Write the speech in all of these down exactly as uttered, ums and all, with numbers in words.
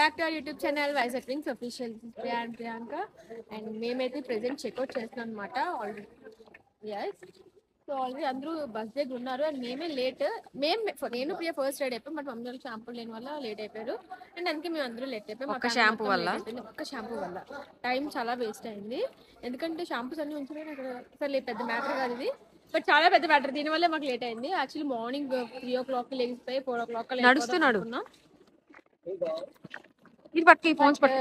back to our YouTube channel Vizag Twins official. Priya and Priyanka and మేమైతే present checkout చేస్తున్నాం అనమాట already. Yes so already అందరూ bus దగ్గర ఉన్నారు and మేమే లేట్ మేము నేను ప్రియ ఫస్ట్ రైడ్ అయిపోయాం బట్ మమ్మీ వాళ్ళు షాంపూ లేని వల్ల లేట్ అయిపోయారు అండ్ అందుకే మేము అందరూ లేట్ అయిపోయాం ఒక్క షాంపూ వల్ల ఒక్క షాంపూ వల్ల టైం చాలా వేస్ట్ అయింది ఎందుకంటే షాంపూస్ అన్ని ఉంచుకుని అక్కడ అసలు పెద్ద మ్యాటర్ కాదు ఇది బట్ చాలా పెద్ద మ్యాటర్ దీనివల్ల మాకు లేట్ అయింది actually morning three o'clock లేచిపోయి ఫోర్ ఓ క్లాక్ నడుస్తున్నాడు ఇది పట్టుకి ఫోన్స్ పట్టు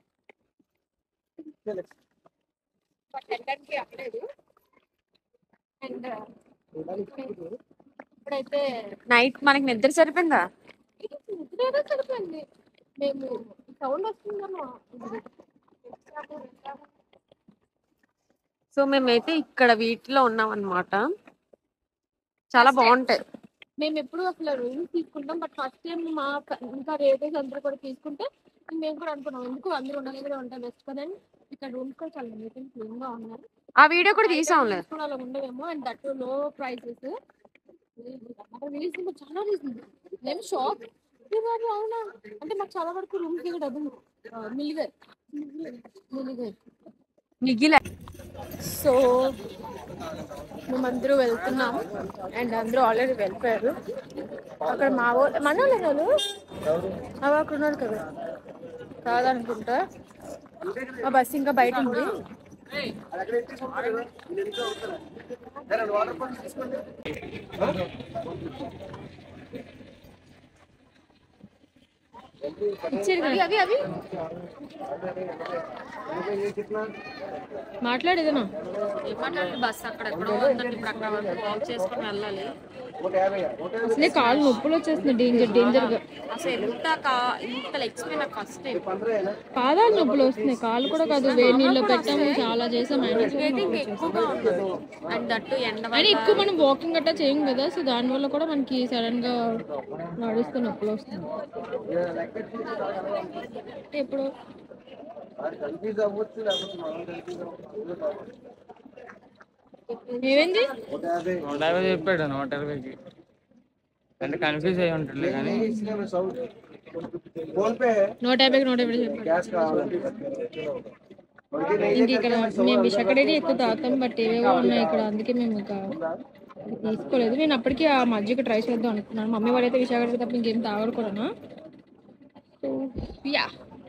అండ్ ఇప్పుడైతే నైట్ మనకి నిద్ర సరిపోయిందా నిద్ర సరిపోయింది మేము సౌండ్ వస్తుందమ్మా సో మేమైతే ఇక్కడ వీటిలో ఉన్నాం అన్నమాట చాలా బాగుంటాయి మేము ఎప్పుడు అసలు రూమ్ తీసుకుంటాం బట్ ఫస్ట్ టైం మా ఇంకా రిలేటివ్స్ అందరూ కూడా తీసుకుంటే మేము కూడా అనుకున్నాం ఎందుకు అందరూ ఉండాలి కూడా ఉంటాయి బెస్ట్ కదండి ఇక్కడ రూమ్స్ కూడా చాలా నీట్ అండ్ క్లీన్ గా ఉన్నారు ఆ వీడియో కూడా తీసాంలే అలా ఉండవేమో and that low prices reasonable చాలా రీజనబుల్ మేము షాప్ అవునా అంటే మాకు చాలా వరకు రూమ్స్ కూడా డబ్బులు మిలిగాయి మిలిగాయి మిగిలే సో మేమందరూ వెళ్తున్నాం అండ్ అందరూ ఆల్రెడీ వెళ్ళిపోయారు అక్కడ మా వాళ్ళు మన వాళ్ళు అవి అక్కడ ఉన్నారు కదా కాదనుకుంటా ఆ బస్సు ఇంకా బయట ఉంది అవి అవి మాట్లాడేదనా మాట్లాడే బస్ అక్కడ ఎక్కడో ఉందండి ఇప్పుడు అక్కడ వరకు వాక్ చేసుకుని వెళ్ళాలి అసలే కాళ్ళు నొప్పులు వచ్చేస్తుంది డేంజర్ డేంజర్ గా అసలు ఎంత ఇంత లెగ్స్ నాకు ఫస్ట్ టైం పాదాలు నొప్పులు వస్తున్నాయి కాళ్ళు కూడా కాదు వేడి నీళ్ళు పెట్టాము చాలా చేసాం ఎక్కువగా ఉండదు అండ్ దట్టు ఎండ అని ఎక్కువ మనం వాకింగ్ గట్టా చేయం కదా సో దానివల్ల కూడా మనకి సడన్ గా నడుస్తూ నొప్పులు వస్తుంది ఎప్పుడు ఏమైంది నూట యాభై చెప్పాడు నూట ఇరవైకి అంటే కన్ఫ్యూజ్ అయ్యి ఉంటుంది కానీ నూట యాభైకి నూట యాభై ఇంక ఇక్కడ మేము విశాఖడేది ఎక్కువ తాగుతాం బట్ ఏవేవో ఉన్నాయి ఇక్కడ అందుకే మేము ఇంకా తీసుకోలేదు నేను అప్పటికి ఆ మధ్యకి ట్రై చేద్దాం అనుకున్నాను మమ్మీ వాళ్ళైతే విశాఖడేది తప్ప ఇంకేం తాగరు కూడా సో యా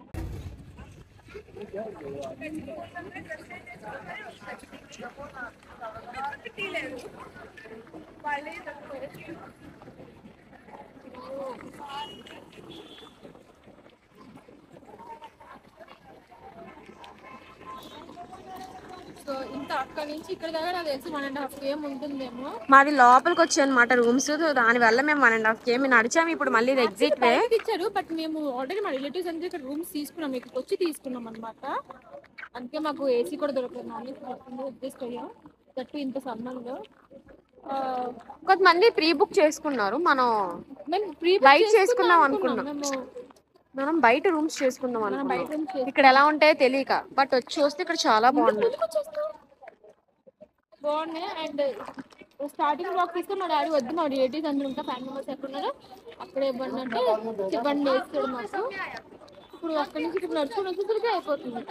సో ఇంత అక్కడ నుంచి ఇక్కడ దాకా నాకు తెలిసి వన్ అండ్ హాఫ్ కేఎం ఉంటుందేమో మాది లోపలికి వచ్చాయి అనమాట రూమ్స్ దాని వల్ల మేము వన్ అండ్ హాఫ్ కేఎం నడిచాము ఇప్పుడు మళ్ళీ ఎగ్జిట్ వే ఇచ్చారు బట్ మేము ఆల్రెడీ మా రిలేటివ్స్ అంతా ఇక్కడ రూమ్స్ తీసుకున్నాం ఇక్కడికి వచ్చి తీసుకున్నాం అనమాట అందుకే మాకు ఏసీ కూడా దొరకలేదు నాన్ ఏసీ అడ్జస్ట్ అయ్యాం దట్టు ఇంత సమ్మర్లో కొంతమంది ప్రీ బుక్ చేసుకున్నారు మనం మేము ప్రీ బైక్ చేసుకున్నాం అనుకున్నాం మనం బయట రూమ్స్ చేసుకుందాం అనుకున్నాం ఇక్కడ ఎలా ఉంటాయో తెలియక బట్ వచ్చి చూస్తే ఇక్కడ చాలా బాగున్నాయి బాగున్నాయి అండ్ స్టార్టింగ్ వాక్ తీసుకుని మా డాడీ వద్దు మా రిలేటివ్స్ అందరూ ఉంటా ఫ్యామిలీ మెంబర్స్ ఎక్కడున్నారో అక్కడే ఇవ్వండి అంటే ఇవ్వండి వేస్తాడు మాకు ఇప్పుడు అక్కడి నుంచి ఇప్పుడు నడుచుకుని వచ్చేసరికి అయిపోతుంది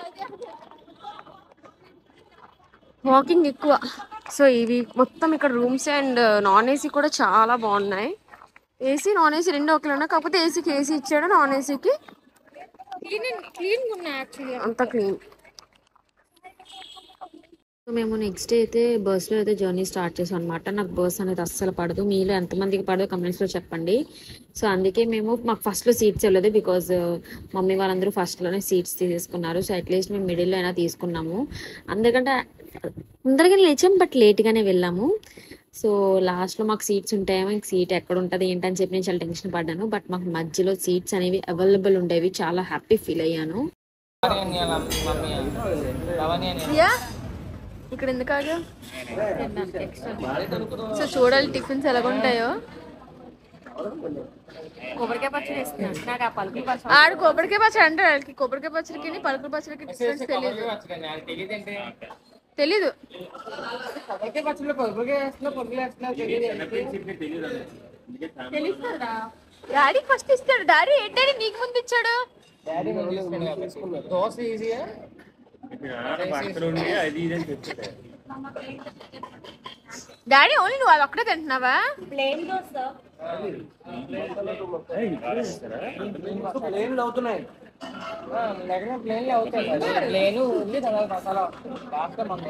వాకింగ్ ఎక్కువ సో ఇవి మొత్తం ఇక్కడ రూమ్స్ అండ్ నాన్ ఏసీ కూడా చాలా బాగున్నాయి ఏసీ నాన్ ఏసీ రెండు ఒకలేనా కాకపోతే ఏసీకి ఏసీ ఇచ్చాడు నాన్ ఏసీకి క్లీన్ క్లీన్గా ఉన్నాయి యాక్చువల్లీ అంత క్లీన్ మేము నెక్స్ట్ డే అయితే బస్లో అయితే జర్నీ స్టార్ట్ చేసాం అనమాట నాకు బస్ అనేది అస్సలు పడదు మీలో ఎంతమందికి పడదు కమెంట్స్లో చెప్పండి సో అందుకే మేము మాకు ఫస్ట్లో సీట్స్ ఇవ్వలేదు బికాజ్ మమ్మీ వాళ్ళందరూ ఫస్ట్లోనే సీట్స్ తీసేసుకున్నారు సో అట్లీస్ట్ మేము మిడిల్లో అయినా తీసుకున్నాము అందుకంటే తొందరగానే లేచాం బట్ లేట్గానే వెళ్ళాము సో లాస్ట్లో మాకు సీట్స్ ఉంటాయేమో ఇంక సీట్ ఎక్కడ ఉంటుంది ఏంటని చెప్పి నేను చాలా టెన్షన్ పడ్డాను బట్ మాకు మధ్యలో సీట్స్ అనేవి అవైలబుల్ ఉండేవి చాలా హ్యాపీ ఫీల్ అయ్యాను ఇక్కడ ఎందుకు సో చూడాలి టిఫిన్స్ ఎలాగుంటాయో కొబ్బరికాయ పచ్చడి వేస్తున్నాడు నాకు ఆ పలుకుల పచ్చడి ఆడు కొబ్బరికాయ పచ్చడి అంటే వాళ్ళకి కొబ్బరికాయ పచ్చడికి పలుకుల పచ్చడికి డిఫరెన్స్ తెలియదు తెలీదు డాడీ ఫస్ట్ ఇస్తాడు డాడీ ఏంటని నీకు ముందు ఇచ్చాడు దోశ ఈజీగా డాడీ ఓన్లీ నువ్వు అది ఒక్కడే తింటున్నావా? ప్లేన్ దోశ ప్లేన్లు అవుతున్నాయి, ప్లేన్లు అవుతాయి. ప్లేన్ ఉంది తర్వాత మసాలా బాగా మనం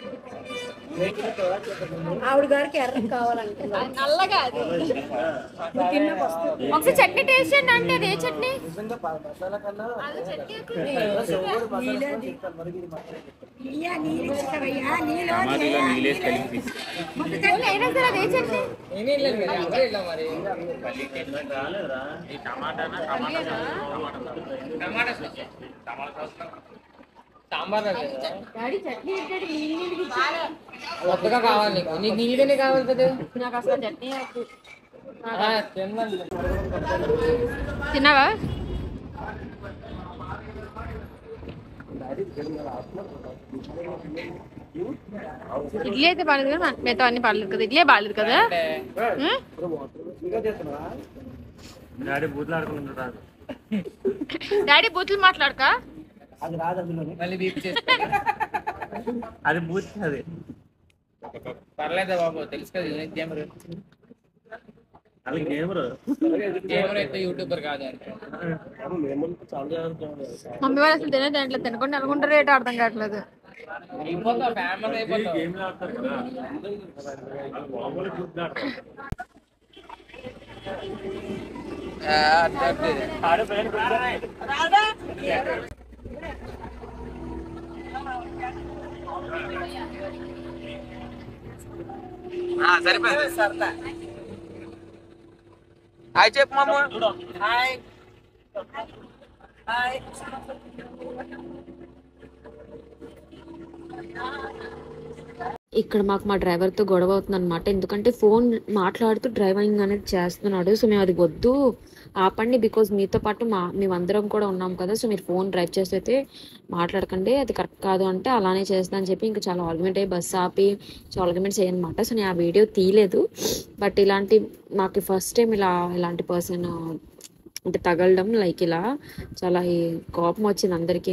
ఆవిడ గారికి ఎర్ర కావాలంటున్నా నల్లగా అది. ఒకసారి చట్నీ టేస్ట్ చేయండి అంటే అది ఏ చట్నీ? మసాలా కన్నా అయినా సరే అది ఏ చట్నీ? సాంబార్ డాడీ చట్నీ పెట్టాడు, నీళ్ళు నీళ్ళకి ఇచ్చాడు. కొత్తగా కావాలి నీకు, నీకు నీళ్ళుగానే కావాలి కదా. నాకు అసలు చట్నీ వద్దు. తిన్నాను. తిన్నావా? ఇడ్లీ అయితే బాగాలేదు కదా, మిగతా అన్ని బాగాలేదు కదా. ఇడ్లీ బాగాలేదు కదా. డాడీ బూతులు ఆడుకుంటున్నారు. డాడీ బూతులు మాట్లాడక అది రాదు, అందులోనే మళ్ళీ బీపీ చేస్తా. అది బూత్ అది పర్లేదా బాబు, తెలుసు కదా గేమర్. గేమర్ గేమర్ అయితే యూట్యూబర్ కాదు అంటే. మమ్మీ వాళ్ళు అసలు తినే దాంట్లో తినకుండా అనుకుంటారు రేటు అర్థం కావట్లేదు. అయిపోతా ఫ్యామిలీ అయిపోతా. సరిపోయింది. హాయ్ చెప్పు మామ. Hi hi. ఇక్కడ మాకు మా డ్రైవర్తో గొడవ అవుతుంది అనమాట. ఎందుకంటే ఫోన్ మాట్లాడుతూ డ్రైవింగ్ అనేది చేస్తున్నాడు. సో మేము అది వద్దు ఆపండి, బికాజ్ మీతో పాటు మా మేమందరం కూడా ఉన్నాం కదా, సో మీరు ఫోన్ డ్రైవ్ చేస్తే మాట్లాడకండి, అది కరెక్ట్ కాదు అంటే అలానే చేస్తా అని చెప్పి ఇంకా చాలా ఆర్గ్యుమెంట్ అయ్యి బస్సు ఆపి చాలా ఆర్గ్యుమెంట్స్ అయ్యనమాట. సో నేను ఆ వీడియో తీయలేదు. బట్ ఇలాంటి మాకు ఫస్ట్ టైం ఇలా ఇలాంటి పర్సన్ అంటే తగలడం, లైక్ ఇలా చాలా కోపం వచ్చింది అందరికీ.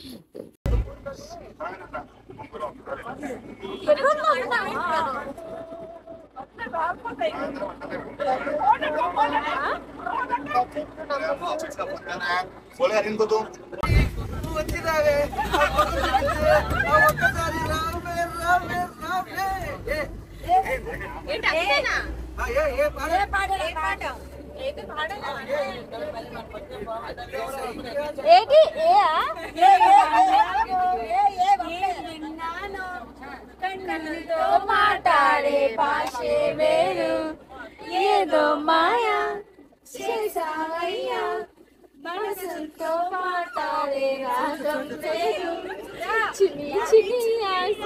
కన్నుతో మాట్లాడే భాషే వేరు, ఏదో మాయా చేసావయ్యా, మనసుతో మాట్లాడే రాగం వేరు, చిన్ని చిన్ని ఆశ.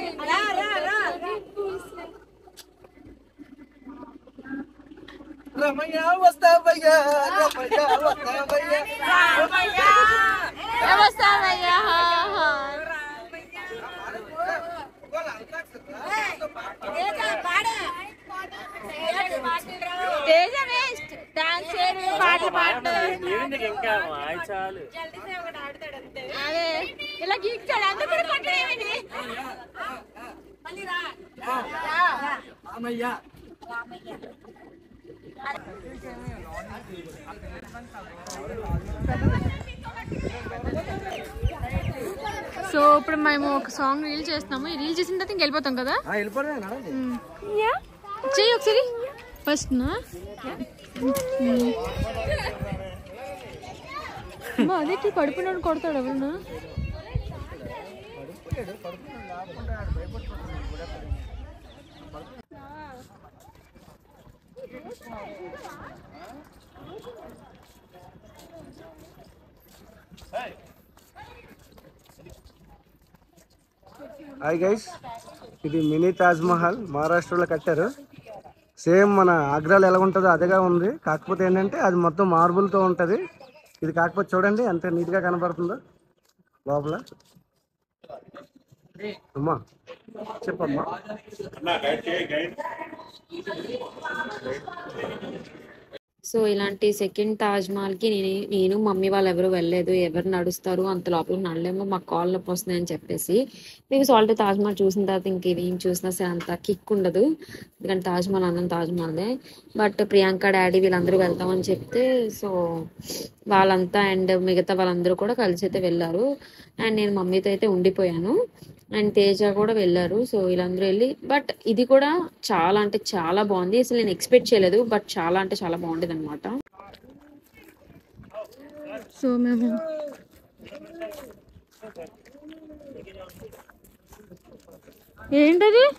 రమయ్య వస్తావయ్యా, రమయ్య వస్తావయ్యా, రామయ్యా వస్తావయ్యా. పాటలు పాడు అదే ఇలా గీక్చాడు అందరూ పట్టేమని. సో ఇప్పుడు మేము ఒక సాంగ్ రీల్ చేస్తున్నాము. ఈ రీల్ చేసిన తర్వాత ఇంక వెళ్ళిపోతాం కదా. చెయ్యి ఒకసారి ఫస్ట్ నా అదే పడిపోయినాడు కొడతాడు ఎవరన్నా. హాయ్ గైస్, ఇది మినీ తాజ్ మహల్ మహారాష్ట్రలో కట్టారు. సేమ్ మన ఆగ్రాలో ఎలా ఉంటుందో అదేగా ఉంది. కాకపోతే ఏంటంటే అది మొత్తం మార్బుల్తో ఉంటుంది. ఇది కాకపోతే చూడండి ఎంత నీట్గా కనబడుతుందో లోపల. అమ్మా చెప్పమ్మా. సో ఇలాంటి సెకండ్ తాజ్ మహల్కి నేను నేను మమ్మీ వాళ్ళు ఎవరు వెళ్ళలేదు, ఎవరు నడుస్తారు అంత లోపలికి నడలేమో, మాకు కాళ్ళు నొప్పి వస్తుంది అని చెప్పేసి. బికాస్ ఆల్రెడీ తాజ్ మహల్ చూసిన తర్వాత ఇంకేం చూసినా సరే అంత కిక్ ఉండదు, ఎందుకంటే తాజ్ మహల్ అందరం తాజ్ మహల్దే. బట్ ప్రియాంక డాడీ వీళ్ళందరూ వెళ్తామని చెప్తే సో వాళ్ళంతా అండ్ మిగతా వాళ్ళందరూ కూడా కలిసి అయితే వెళ్ళారు. అండ్ నేను మమ్మీతో అయితే ఉండిపోయాను అండ్ తేజ కూడా వెళ్ళారు. సో వీళ్ళందరూ వెళ్ళి, బట్ ఇది కూడా చాలా అంటే చాలా బాగుంది. అసలు నేను ఎక్స్పెక్ట్ చేయలేదు, బట్ చాలా అంటే చాలా బాగుండేది అనమాట. సో మేము ఏంటది,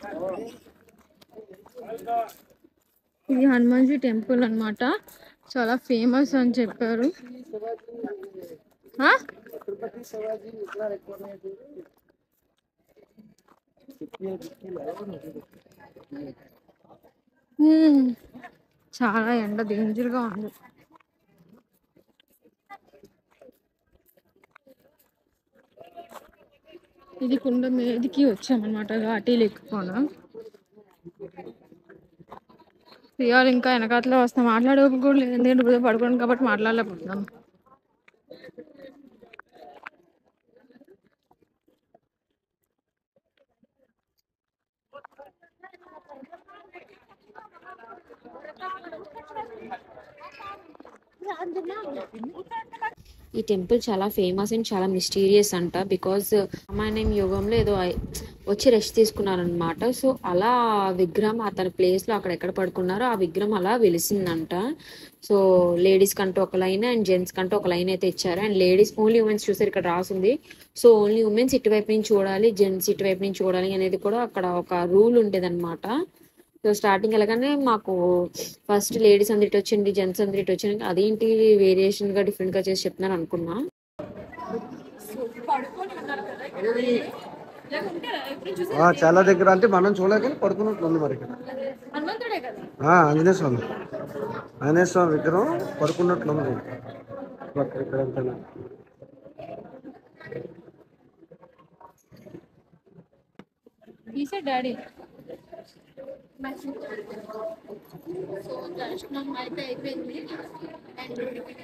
ఇది హనుమాన్జీ టెంపుల్ అన్నమాట, చాలా ఫేమస్ అని చెప్పారు. ఆ? హ్మ్. చాలా ఎండ డేంజర్గా ఉంది. ఇది కుండ మీదకి వచ్చామన్నమాట, ఘాటీలు ఎక్కుపోనా. ప్రియాలు ఇంకా వెనకాతలో వస్తాం, మాట్లాడే ఓపిక కూడా లేదు, ఎందుకంటే ఇప్పుడు పడుకోండి కాబట్టి మాట్లాడలేకపోతున్నాం. ఈ టెంపుల్ చాలా ఫేమస్ అండ్ చాలా మిస్టీరియస్ అంట, బికాజ్ రామాయణం యుగంలో ఏదో వచ్చి రెస్ట్ తీసుకున్నారనమాట. సో అలా విగ్రహం అతని ప్లేస్లో అక్కడ ఎక్కడ పడుకున్నారో ఆ విగ్రహం అలా వెలిసిందంట. సో లేడీస్ కంటూ ఒక లైన్ అండ్ జెంట్స్ కంటూ ఒక లైన్ అయితే ఇచ్చారు. అండ్ లేడీస్ ఓన్లీ ఉమెన్స్ చూసారు ఇక్కడ రాసింది. సో ఓన్లీ ఉమెన్స్ ఇటువైపు నుంచి చూడాలి, జెంట్స్ ఇటువైపు నుంచి చూడాలి అనేది కూడా అక్కడ ఒక రూల్ ఉండేదన్నమాట. సో స్టార్టింగ్ వెళ్ళగానే మాకు ఫస్ట్ లేడీస్ అందరి ఇటు వచ్చింది, జెంట్స్ అందరి ఇటు వచ్చింది, అదేంటి వేరియేషన్ గా డిఫరెంట్ గా చేసి చెప్తున్నారు అనుకున్నా. చాలా దగ్గర అంటే మనం చూడలేక పడుకున్నట్లుంది మరి ఇక్కడ. ఆంజనేయ స్వామి ఆంజనేయ స్వామి విగ్రహం పడుకున్నట్లుంది ఇక్కడ. డాడీ సో దర్శనం అయితే అయిపోయింది. అండ్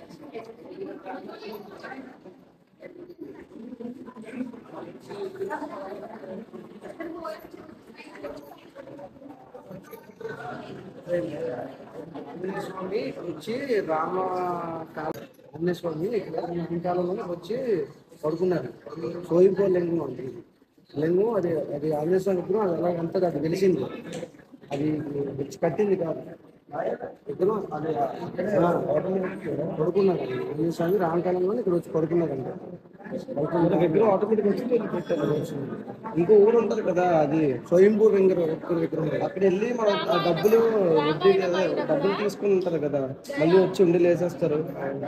స్వామి వచ్చి రామ ఆంజనేయ స్వామి ఇక్కడ కాలంలో వచ్చి పడుకున్నారు. సోయింపో లింగం ఉంది, లింగం అది అది ఆంజనేయ స్వామి విగ్రహం అది ఎలా ఉంటుంది, అది వెలిసింది, అది కట్టింది కాదు విగ్రహం. అది పడుకున్నారు ఆంజనేయ స్వామి రామకాలంలో ఇక్కడ వచ్చి పడుకున్నారంట. పడుకున్న విగ్రహం ఆటోమేటిక్ వచ్చి పెట్టారు. ఇంకో ఊరు ఉంటుంది కదా, అది స్వయంభూ విగ్రహం విగ్రహం, అక్కడ వెళ్ళి మన డబ్బులు వడ్డీ డబ్బులు తీసుకుని ఉంటారు కదా, మళ్ళీ వచ్చి ఉండి లేసేస్తారు.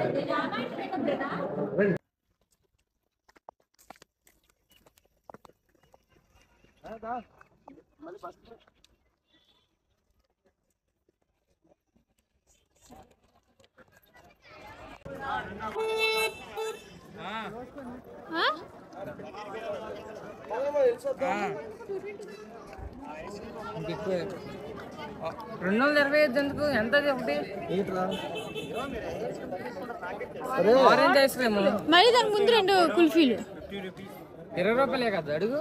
రెండు వందల ఇరవై ఐదు ఎందుకు, ఎంత ఒకటి ఆరెంజ్ ఐస్ క్రీమ్ మరి దాని ముందు రెండు కుల్ఫీలు ఇరవై రూపాయలే కదా అడుగు.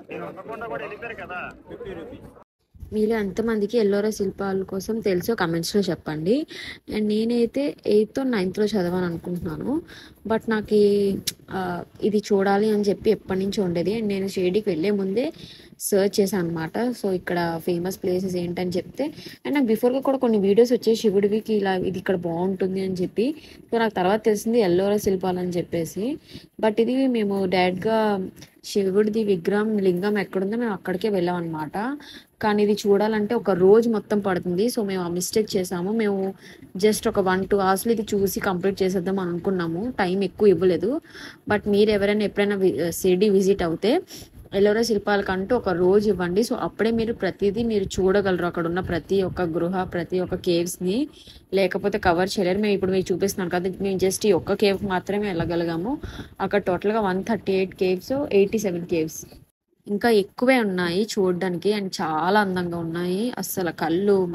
మీలో ఎంతమందికి ఎల్లోరా శిల్పాల కోసం తెలుసో కమెంట్స్లో చెప్పండి. అండ్ నేనైతే ఎయిత్ నైన్త్లో చదవాలని అనుకుంటున్నాను, బట్ నాకు ఇది చూడాలి అని చెప్పి ఎప్పటి నుంచి ఉండేది. అండ్ నేను షిరిడీకి వెళ్ళే ముందే సర్చ్ చేశాను అనమాట. సో ఇక్కడ ఫేమస్ ప్లేసెస్ ఏంటని చెప్తే, అండ్ నాకు బిఫోర్గా కూడా కొన్ని వీడియోస్ వచ్చాయి శివుడికి ఇలా ఇది ఇక్కడ బాగుంటుంది అని చెప్పి. సో నాకు తర్వాత తెలిసింది ఎల్లోరా శిల్పాలు అని చెప్పేసి. బట్ ఇది మేము డైరెక్ట్గా శివుడిది విగ్రహం లింగం ఎక్కడుందో మేము అక్కడికే వెళ్ళాం అనమాట. కానీ ఇది చూడాలంటే ఒక రోజు మొత్తం పడుతుంది. సో మేము ఆ మిస్టేక్ చేసాము. మేము జస్ట్ ఒక వన్ టూ అవర్స్లో ఇది చూసి కంప్లీట్ చేసేద్దాం అని అనుకున్నాము, టైం ఎక్కువ ఇవ్వలేదు. బట్ మీరు ఎవరైనా ఎప్పుడైనా షిరిడి విజిట్ అవుతే ఎల్లోరా శిల్పాలకంటూ ఒక రోజు ఇవ్వండి. సో అప్పుడే మీరు ప్రతిదీ మీరు చూడగలరు, అక్కడ ఉన్న ప్రతి ఒక్క గృహ ప్రతి ఒక్క కేవ్స్ని, లేకపోతే కవర్ చేయలేరు. మేము ఇప్పుడు మీకు చూపిస్తున్నాను కదా, మేము జస్ట్ ఈ ఒక్క కేవ్ మాత్రమే వెళ్ళగలిగాము. అక్కడ టోటల్గా one thirty eight caves eighty seven caves ఇంకా ఎక్కువే ఉన్నాయి చూడడానికి. అండ్ చాలా అందంగా ఉన్నాయి, అస్సలు కళ్ళు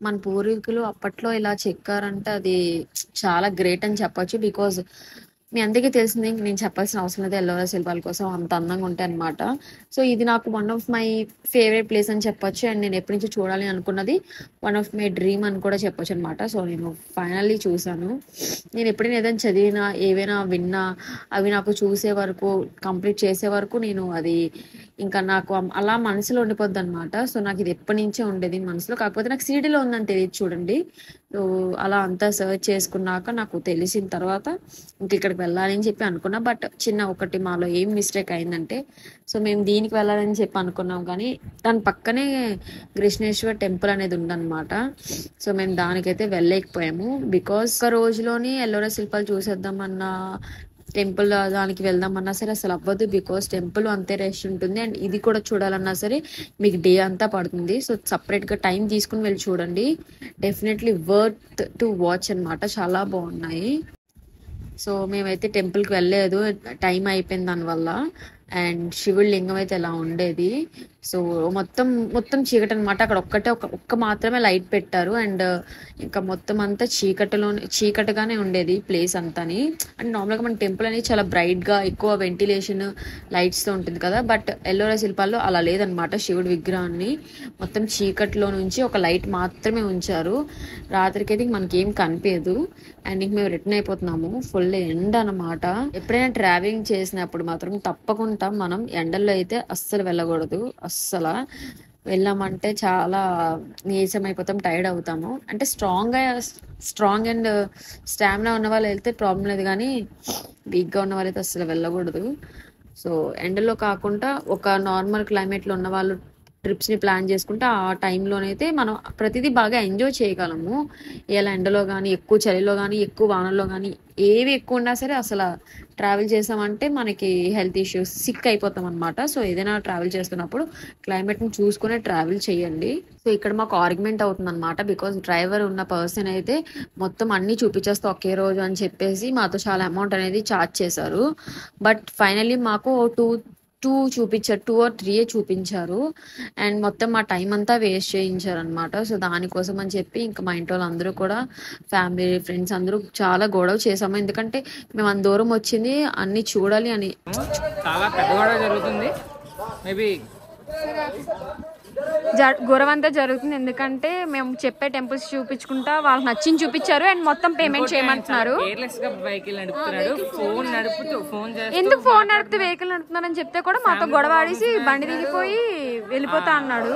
మన పూర్వీకులు అప్పట్లో ఇలా చెక్కారంటే అది చాలా గ్రేట్ అని చెప్పొచ్చు. బికాజ్ మీ అందరికీ తెలిసింది, ఇంక నేను చెప్పాల్సిన అవసరం లేదు, ఎల్లోరా శిల్పాల కోసం అంత అందంగా ఉంటాయి అనమాట. సో ఇది నాకు one of my favourite place అని చెప్పొచ్చు. అండ్ నేను ఎప్పటి నుంచో చూడాలి అనుకున్నది, వన్ ఆఫ్ మై డ్రీమ్ అని కూడా చెప్పొచ్చు అనమాట. సో నేను ఫైనల్లీ చూసాను. నేను ఎప్పుడైనా ఏదైనా చదివినా, ఏవైనా విన్నా, అవి నాకు చూసే వరకు, కంప్లీట్ చేసే వరకు నేను అది ఇంకా నాకు అలా మనసులో ఉండిపోద్ది అనమాట. సో నాకు ఇది ఎప్పటి నుంచే ఉండేది మనసులో. కాకపోతే నాకు సీడీలో ఉందని తెలియదు చూడండి. సో అలా అంతా సర్చ్ చేసుకున్నాక నాకు తెలిసిన తర్వాత ఇంక ఇక్కడికి వెళ్ళాలి అని చెప్పి అనుకున్నా. బట్ చిన్న ఒకటి మాలో ఏం మిస్టేక్ అయిందంటే, సో మేము దీనికి వెళ్ళాలని చెప్పి అనుకున్నాం, కానీ దాని పక్కనే కృష్ణేశ్వర్ టెంపుల్ అనేది ఉందన్నమాట. సో మేము దానికైతే వెళ్ళలేకపోయాము. బికాస్ ఒక రోజులోని ఎల్లోరా శిల్పాలు చూసేద్దామన్న, టెంపుల్ దానికి వెళ్దామన్నా సరే అసలు అవ్వదు. బికాస్ టెంపుల్ అంతే రష్ ఉంటుంది. అండ్ ఇది కూడా చూడాలన్నా సరే మీకు డే అంతా పడుతుంది. సో సపరేట్గా టైం తీసుకుని వెళ్ళి చూడండి. డెఫినెట్లీ వర్త్ టు వాచ్ అనమాట. చాలా బాగున్నాయి. సో మేమైతే టెంపుల్కి వెళ్ళలేదు, టైం అయిపోయింది దానివల్ల. అండ్ శివుడి లింగం అయితే ఎలా ఉండేది. సో మొత్తం మొత్తం చీకటి అనమాట. అక్కడ ఒక్కటే ఒక ఒక్క మాత్రమే లైట్ పెట్టారు. అండ్ ఇంకా మొత్తం అంతా చీకటిలోనే చీకటిగానే ఉండేది ప్లేస్ అంతాని. అండ్ నార్మల్గా మన టెంపుల్ అనేది చాలా బ్రైట్గా, ఎక్కువ వెంటిలేషన్ లైట్స్తో ఉంటుంది కదా. బట్ ఎల్లోరా శిల్పాల్లో అలా లేదనమాట. శివుడి విగ్రహాన్ని మొత్తం చీకటిలో నుంచి ఒక లైట్ మాత్రమే ఉంచారు. రాత్రికి అయితే మనకి ఏం కనిపించదు. అండ్ ఇంక మేము రిటర్న్ అయిపోతున్నాము. ఫుల్ ఎండ అనమాట. ఎప్పుడైనా ట్రావెలింగ్ చేసినప్పుడు మాత్రం తప్పకుండా మనం ఎండల్లో అయితే అస్సలు వెళ్ళకూడదు. అస్సలు వెళ్ళామంటే చాలా నీరసం అయిపోతాం, టైర్డ్ అవుతాము. అంటే స్ట్రాంగ్గా స్ట్రాంగ్ అండ్ స్టామినా ఉన్న వాళ్ళు వెళ్తే ప్రాబ్లం లేదు, కానీ వీక్గా ఉన్న వాళ్ళు అయితే అస్సలు వెళ్ళకూడదు. సో ఎండలో కాకుండా ఒక నార్మల్ క్లైమేట్లో ఉన్న వాళ్ళు ట్రిప్స్ని ప్లాన్ చేసుకుంటే ఆ టైంలోనైతే మనం ప్రతిదీ బాగా ఎంజాయ్ చేయగలము. ఇలా ఎండలో కానీ, ఎక్కువ చలిలో కానీ, ఎక్కువ వానల్లో కానీ, ఏవి ఎక్కువ ఉన్నా సరే అసలు ట్రావెల్ చేసామంటే మనకి హెల్త్ ఇష్యూస్, సిక్ అయిపోతాం అనమాట. సో ఏదైనా ట్రావెల్ చేస్తున్నప్పుడు క్లైమేట్ని చూసుకునే ట్రావెల్ చేయండి. సో ఇక్కడ మాకు ఆర్గ్యుమెంట్ అవుతుంది అనమాట. బికాస్ డ్రైవర్ ఉన్న పర్సన్ అయితే మొత్తం అన్నీ చూపించేస్తే ఒకే రోజు అని చెప్పేసి మాతో చాలా అమౌంట్ అనేది ఛార్జ్ చేశారు. బట్ ఫైనల్లీ మాకు టూ టూ చూపించారు టూ ఆర్ త్రీ చూపించారు. అండ్ మొత్తం మా టైం అంతా వేస్ట్ చేయించారు అనమాట. సో దానికోసం అని చెప్పి ఇంకా మా ఇంటి వాళ్ళందరూ కూడా, ఫ్యామిలీ ఫ్రెండ్స్ అందరూ చాలా గొడవ చేసాము. ఎందుకంటే మేము అంత దూరం వచ్చింది అన్ని చూడాలి అని. చాలా పెద్ద గొడవ జరుగుతుంది. మేబీ గొడవ అంతా జరుగుతుంది. ఎందుకంటే మేము చెప్పే టెంపుల్స్ చూపించుకుంటా వాళ్ళకి నచ్చింది చూపించారు. అండ్ మొత్తం పేమెంట్ చేయమంటున్నారు. ఎందుకు ఫోన్ నడుపుతూ వెహికల్ నడుపుతున్నారని చెప్తే కూడా మాతో గొడవ ఆడేసి బండి దిగిపోయి వెళ్ళిపోతా అన్నాడు.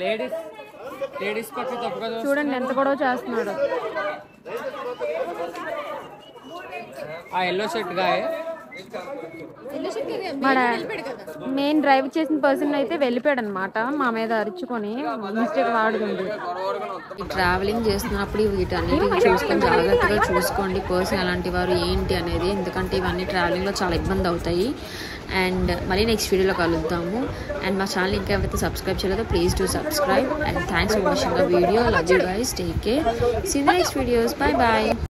చూడండి ఎంత గొడవ చేస్తున్నాడు. ఆ ఎల్లో షర్ట్ గాయ మన మెయిన్ డ్రైవ్ చేసిన పర్సన్ అయితే వెళ్ళిపోయాడు అనమాట. మా మీద అరుచుకొని మిస్టేక్ వాడుతుంది. ట్రావెలింగ్ చేస్తున్నప్పుడు వీటన్నిటిని చూసుకొని జాగ్రత్తగా చూసుకోండి పర్సన్ ఎలాంటి వారు ఏంటి అనేది. ఎందుకంటే ఇవన్నీ ట్రావెలింగ్లో చాలా ఇబ్బంది అవుతాయి. అండ్ మళ్ళీ నెక్స్ట్ వీడియోలో కలుద్దాము. అండ్ మా ఛానల్ ఇంకా ఎవరైతే సబ్స్క్రైబ్ చేయలేదో please to subscribe. And thanks for watching the video. Love you guys. Take care. See the next videos. Bye bye.